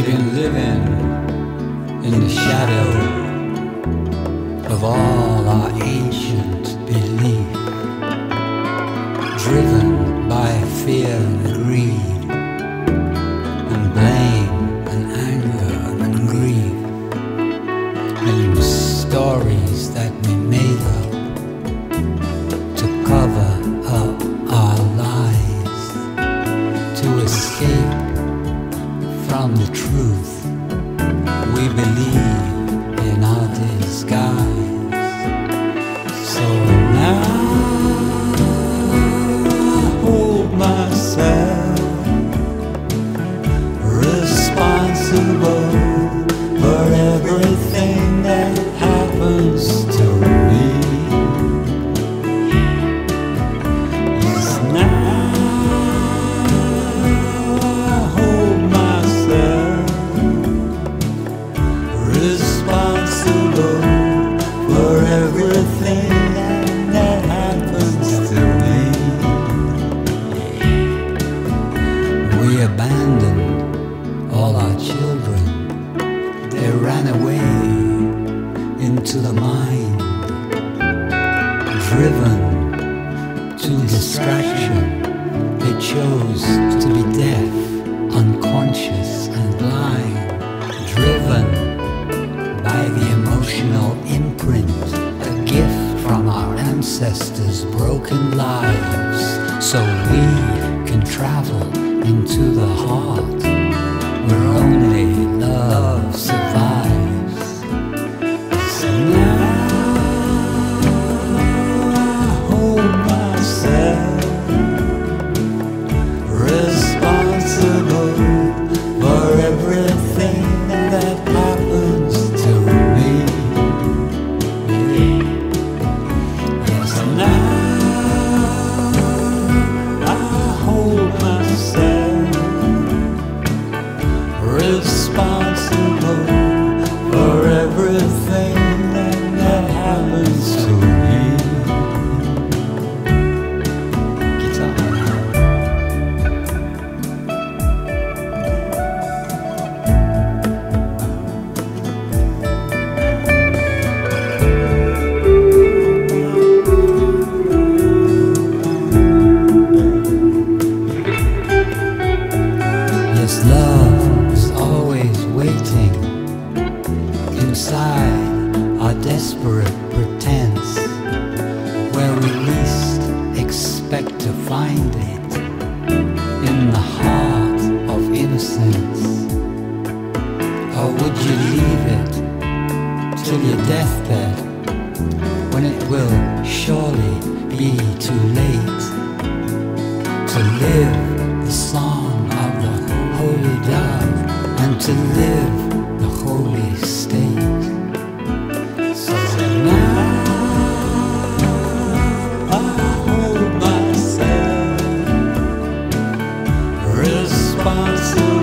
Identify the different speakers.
Speaker 1: been living in the shadow of all our ancient belief, driven by fear and greed, and blame and anger and grief, and stories that we made up to cover up our lies, to escape from the truth. We believe in our disguise. So now I hold myself responsible for everything that happens to me. Yes, now I hold myself responsible for everything that happens to me. We abandoned all our children. They ran away into the mind, driven to distraction. They chose to be deaf, unconscious and blind, driven by the emotional imprint, a gift from our ancestors' broken lives, so we can travel into the heart where only love survives. So now I hold myself responsible for everything that happens to me. Yes, now I hold myself responsible for everything that happens to me. Guitar. Yes, love is always waiting inside our desperate pretense, where we least expect to find it, in the heart of innocence. Or would you leave it till your deathbed, when it will surely be too late to live the song of the holy dove and to live the holy state? So now I hold myself responsible